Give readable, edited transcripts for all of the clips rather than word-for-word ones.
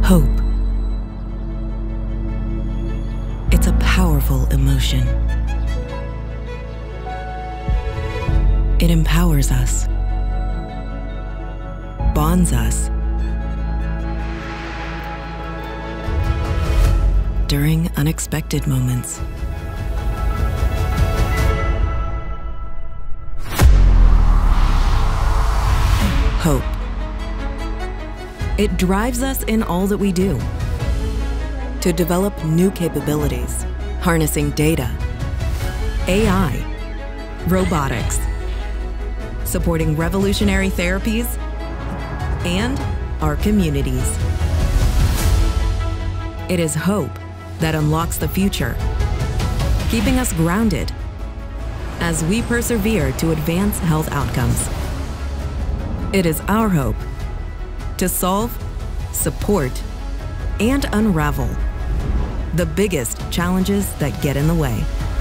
Hope. It's a powerful emotion. It empowers us, bonds us during unexpected moments. Hope. It drives us in all that we do. To develop new capabilities, harnessing data, AI, robotics, supporting revolutionary therapies, and our communities. It is hope that unlocks the future, keeping us grounded as we persevere to advance health outcomes. It is our hope to solve, support, and unravel the biggest challenges that get in the way.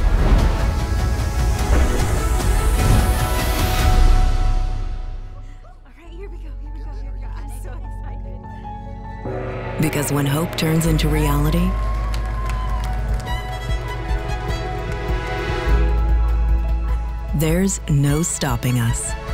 All right, here we go. I'm so excited. Because when hope turns into reality, there's no stopping us.